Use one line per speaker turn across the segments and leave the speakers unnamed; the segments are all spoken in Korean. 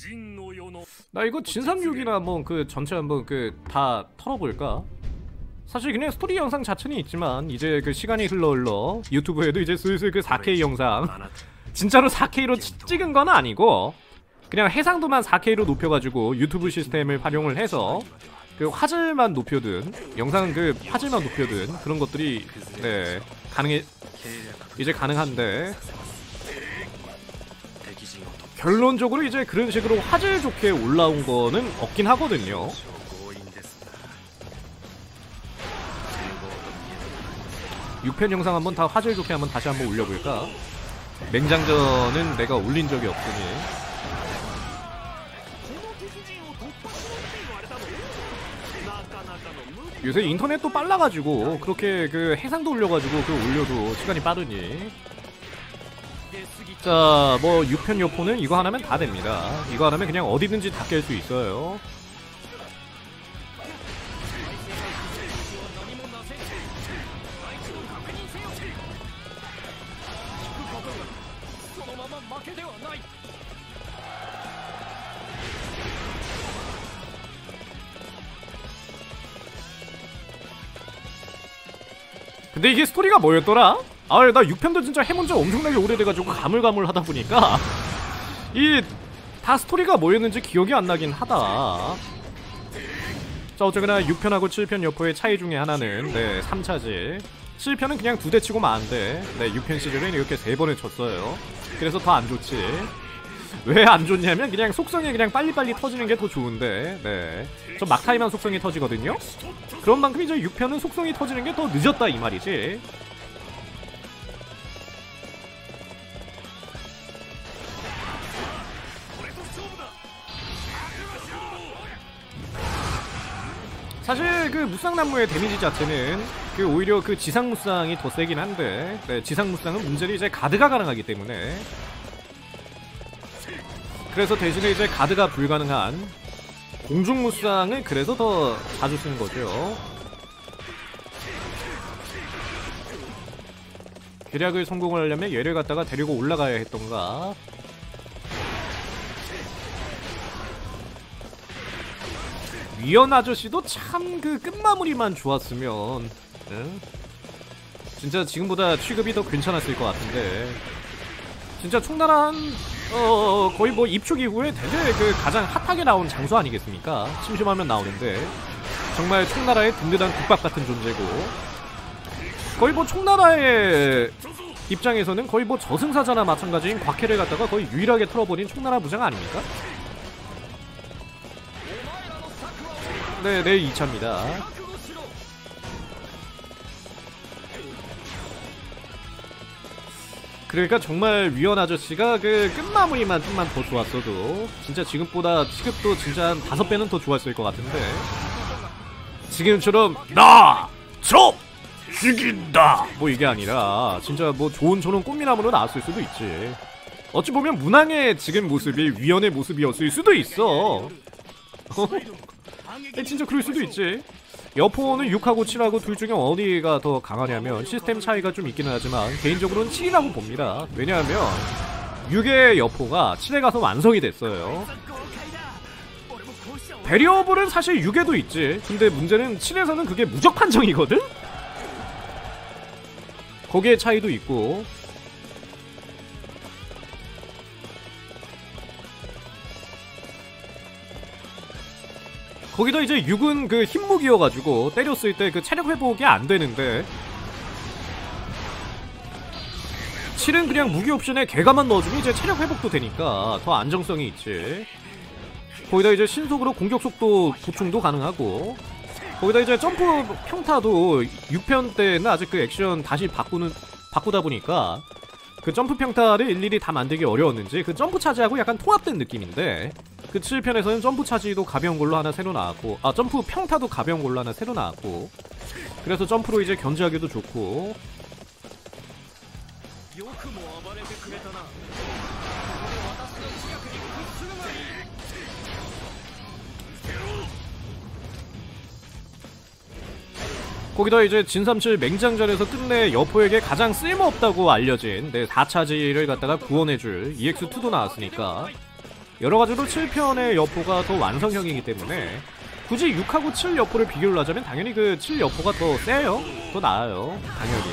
나 이거 진삼육이나 한번 그 전체 한번 그 다 털어볼까? 사실 그냥 스토리 영상 자체는 있지만 이제 그 시간이 흘러 유튜브에도 이제 슬슬 그 4K 영상 진짜로 4K로 찍은 건 아니고 그냥 해상도만 4K로 높여가지고 유튜브 시스템을 활용을 해서 그 화질만 높여둔 영상 그 화질만 높여둔 그런 것들이 네 이제 가능한데 결론적으로 이제 그런 식으로 화질 좋게 올라온 거는 없긴 하거든요. 6편 영상 한번 다 화질 좋게 한번 다시 한번 올려볼까? 맹장전은 내가 올린 적이 없으니. 요새 인터넷도 빨라가지고 그렇게 그 해상도 올려가지고 그 올려도 시간이 빠르니. 자, 뭐 6편 여포는 이거 하나면 다 됩니다. 이거 하나면 그냥 어디든지 다 깰 수 있어요. 근데 이게 스토리가 뭐였더라? 아, 나 6편도 진짜 해본 지 엄청나게 오래돼가지고 가물가물하다 보니까 이 다 스토리가 뭐였는지 기억이 안 나긴 하다. 자, 어쨌거나 6편하고 7편 여포의 차이 중에 하나는 네 3차지. 7편은 그냥 2대 치고 마는데 네 6편 시즌은 이렇게 3번을 쳤어요. 그래서 더 안 좋지. 왜 안 좋냐면 그냥 속성이 그냥 빨리빨리 터지는 게 더 좋은데 네 저 막타이만 속성이 터지거든요. 그런 만큼 이제 6편은 속성이 터지는 게 더 늦었다 이 말이지. 사실 그 무쌍나무의 데미지 자체는 그 오히려 그 지상 무쌍이 더 세긴 한데 네, 지상 무쌍은 문제는 이제 가드가 가능하기 때문에 그래서 대신에 이제 가드가 불가능한 공중 무쌍을 그래서 더 자주 쓰는 거죠. 계략을 성공을 하려면 얘를 갖다가 데리고 올라가야 했던가. 위원 아저씨도 참 그 끝마무리만 좋았으면 응? 진짜 지금보다 취급이 더 괜찮았을 것 같은데 진짜 총나라 한 거의 뭐 입축 이후에 되게 그 가장 핫하게 나온 장소 아니겠습니까? 심심하면 나오는데 정말 총나라의 든든한 국밥 같은 존재고 거의 뭐 총나라의 입장에서는 거의 뭐 저승사자나 마찬가지인 곽해를 갖다가 거의 유일하게 털어버린 총나라 부장 아닙니까? 네, 내일 2차입니다. 그러니까 정말 위원 아저씨가 그 끝마무리만 좀만 더 좋았어도 진짜 지금보다 취급도 진짜 한 5배는 더 좋았을 것 같은데 지금처럼 나! 저! 죽인다! 뭐 이게 아니라 진짜 뭐 좋은 저런 꽃미남으로 나왔을 수도 있지. 어찌 보면 문항의 지금 모습이 위원의 모습이었을 수도 있어. 진짜 그럴 수도 있지. 여포는 6하고 7하고 둘 중에 어디가 더 강하냐면 시스템 차이가 좀 있기는 하지만 개인적으로는 7이라고 봅니다. 왜냐하면 6의 여포가 7에 가서 완성이 됐어요. 베리어블은 사실 6에도 있지. 근데 문제는 7에서는 그게 무적 판정이거든? 거기에 차이도 있고 거기다 이제 6은 그 힘무기여가지고 때렸을 때 그 체력 회복이 안 되는데 7은 그냥 무기 옵션에 개가만 넣어주면 이제 체력 회복도 되니까 더 안정성이 있지. 거기다 이제 신속으로 공격 속도 보충도 가능하고 거기다 이제 점프 평타도 6편 때는 아직 그 액션 다시 바꾸다 보니까 그 점프 평타를 일일이 다 만들기 어려웠는지 그 점프 차지하고 약간 통합된 느낌인데 그 7편에서는 점프 차지도 가벼운 걸로 하나 새로 나왔고 점프 평타도 가벼운 걸로 하나 새로 나왔고 그래서 점프로 이제 견제하기도 좋고 거기다 이제 진삼칠 맹장전에서 끝내 여포에게 가장 쓸모없다고 알려진 4차지를 갖다가 구원해줄 EX2도 나왔으니까 여러가지로 7편의 여포가 더 완성형이기 때문에 굳이 6하고 7 여포를 비교를 하자면 당연히 그 7 여포가 더 세요. 더 나아요. 당연히.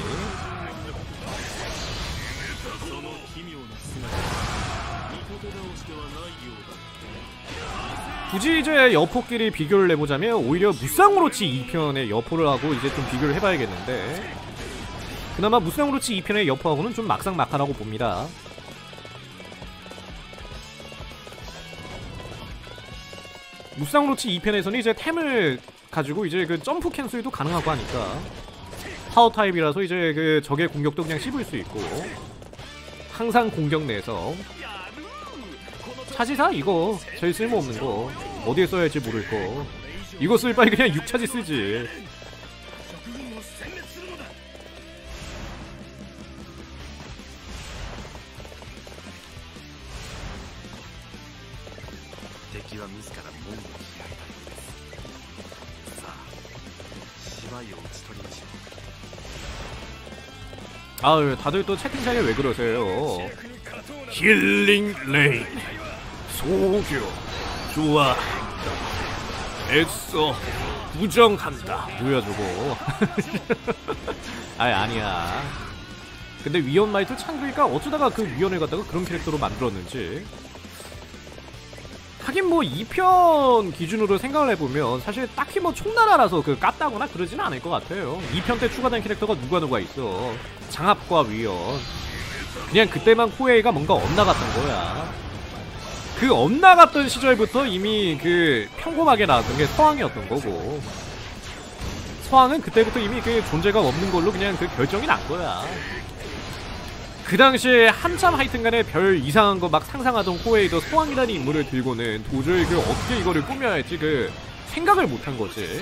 굳이 이제 여포끼리 비교를 해보자면 오히려 무쌍으로치 2편의 여포를 하고 이제 좀 비교를 해봐야겠는데, 그나마 무쌍으로치 2편의 여포하고는 좀 막상막하라고 봅니다. 무쌍로치 2편에서는 이제 템을 가지고 이제 그 점프 캔슬도 가능하고 하니까 파워 타입이라서 이제 그 적의 공격도 그냥 씹을 수 있고, 항상 공격 내에서 차지사 이거 제일 쓸모없는 거, 어디에 써야 할지 모를 거, 이거 쓸 바에 그냥 6차지 쓰지. 아유, 다들 또 채팅창에 왜 그러세요? 힐링 레인 소교 좋아한다, 애써 부정한다. 뭐야 저거. 아이 아니야. 근데 위원 마이트 창규이가 어쩌다가 그 위원을 갖다가 그런 캐릭터로 만들었는지. 하긴 뭐 2편 기준으로 생각을 해보면 사실 딱히 뭐 총나라라서 그 깠다거나 그러지는 않을 것 같아요. 2편 때 추가된 캐릭터가 누가 있어. 장합과 위원. 그냥 그때만 코에이가 뭔가 엇나갔던 거야. 그 엇나갔던 시절부터 이미 그 평범하게 나왔던 게 서왕이었던 거고, 서왕은 그때부터 이미 그 존재감 없는 걸로 그냥 그 결정이 난 거야. 그 당시에 한참 하여튼간에 별 이상한 거 막 상상하던 코에이도 소왕이라는 인물을 들고는 도저히 그 어떻게 이거를 꾸며야 할지 그 생각을 못한 거지.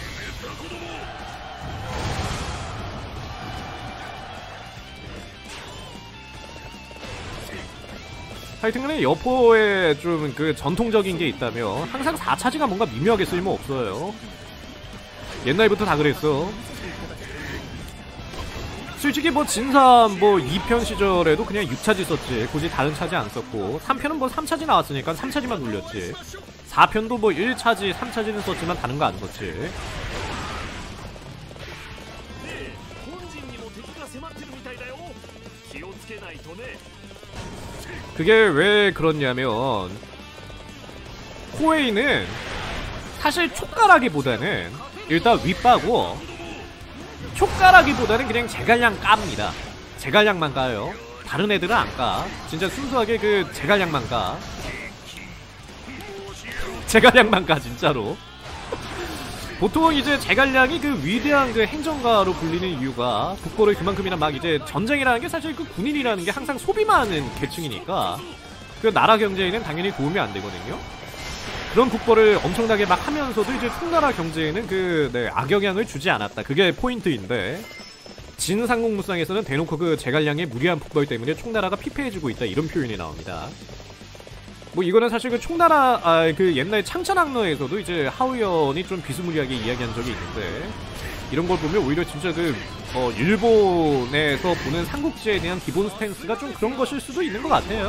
하여튼간에 여포에 좀 그 전통적인 게 있다면 항상 4차지가 뭔가 미묘하게 쓸모 없어요. 옛날부터 다 그랬어. 솔직히 뭐 진삼 뭐 2편 시절에도 그냥 6차지 썼지. 굳이 다른 차지 안 썼고, 3편은 뭐 3차지 나왔으니까 3차지만 눌렸지. 4편도 뭐 1차지, 3차지는 썼지만 다른 거 안 썼지. 그게 왜 그렇냐면 코에이는 사실 촉가라기보다는 일단 윗바고, 촉가라기보다는 그냥 제갈량 깝니다. 제갈량만 까요. 다른 애들은 안 까. 진짜 순수하게 그 제갈량만 까. 제갈량만 까 진짜로. 보통 이제 제갈량이 그 위대한 그 행정가로 불리는 이유가, 국보를 그만큼이나 막 이제 전쟁이라는 게 사실 그 군인이라는 게 항상 소비만 하는 계층이니까 그 나라 경제에는 당연히 도움이 안 되거든요. 그런 국보를 엄청나게 막 하면서도 이제 총나라 경제에는 그 악영향을 주지 않았다. 그게 포인트인데, 진상공무상에서는 대놓고 그 제갈량의 무리한 북벌 때문에 총나라가 피폐해지고 있다 이런 표현이 나옵니다. 뭐 이거는 사실 그 총나라 그 옛날 창천학로에서도 이제 하우연이 좀 비스무리하게 이야기한 적이 있는데, 이런 걸 보면 오히려 진짜 그 일본에서 보는 삼국지에 대한 기본 스탠스가 좀 그런 것일 수도 있는 것 같아요.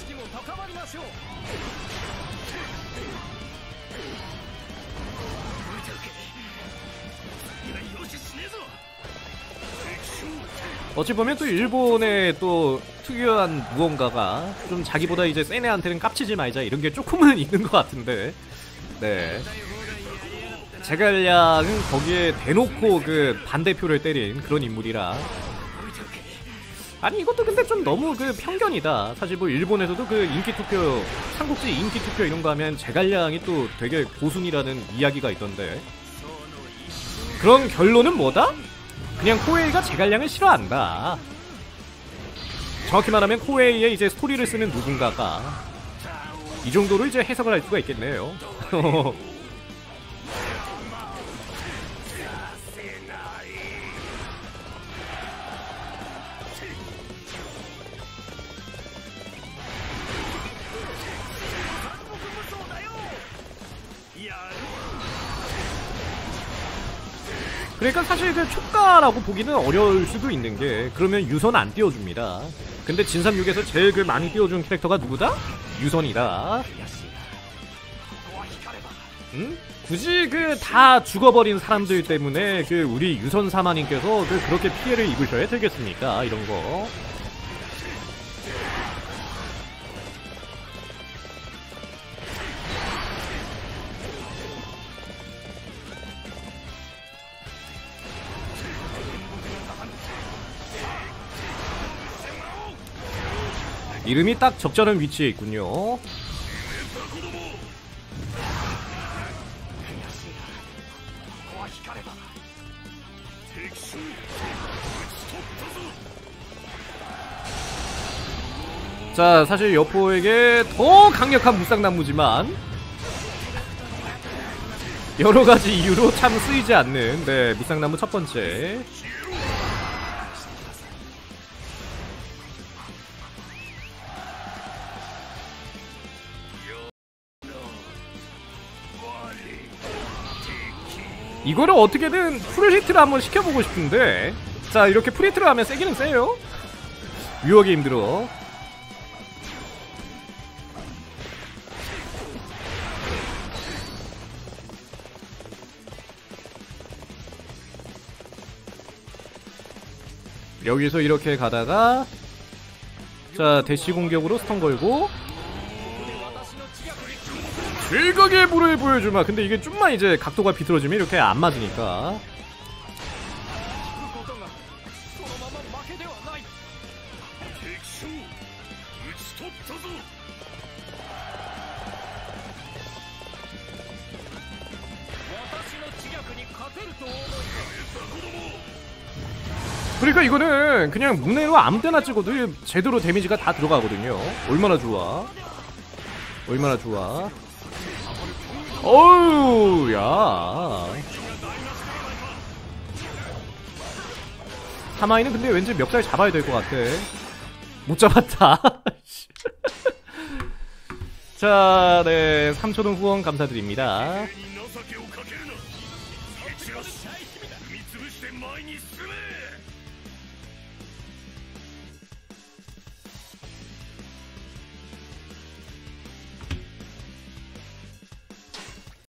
어찌 보면 또 일본의 또 특유한 무언가가 좀 자기보다 이제 센 애한테는 깝치지 말자 이런 게 조금은 있는 것 같은데, 네. 제갈량은 거기에 대놓고 그 반대표를 때린 그런 인물이라. 아니 이것도 근데 좀 너무 그 편견이다. 사실 뭐 일본에서도 그 인기투표, 삼국지 인기투표 이런 거 하면 제갈량이 또 되게 고순이라는 이야기가 있던데, 그런 결론은 뭐다? 그냥 코에이가 제갈량을 싫어한다. 정확히 말하면 코에이의 이제 스토리를 쓰는 누군가가 이 정도로 이제 해석을 할 수가 있겠네요. 그러니까 사실 그 촉가라고 보기는 어려울 수도 있는 게, 그러면 유선 안 띄워줍니다. 근데 진삼6에서 제일 그 많이 띄워준 캐릭터가 누구다? 유선이다. 응? 굳이 그 다 죽어버린 사람들 때문에 그 우리 유선 사마님께서 그렇게 피해를 입으셔야 되겠습니까? 이런 거. 이름이 딱 적절한 위치에 있군요. 자, 사실 여포에게 더 강력한 무쌍나무지만 여러가지 이유로 참 쓰이지 않는 네, 무쌍나무 첫 번째. 이거를 어떻게든 풀히트를 한번 시켜보고 싶은데, 자, 이렇게 풀히트를 하면 세기는 세요. 유혹이 힘들어. 여기서 이렇게 가다가, 자, 대시 공격으로 스턴 걸고 일각의 불을 보여주마. 근데 이게 좀만 이제 각도가 비틀어지면 이렇게 안 맞으니까. 그러니까 이거는 그냥 문해로 아무 때나 찍어도 제대로 데미지가 다 들어가거든요. 얼마나 좋아. 얼마나 좋아. 어우, 야. 하마이는 근데 왠지 멱살 잡아야 될 것 같아. 못 잡았다. 자, 네. 3,000원 후원 감사드립니다.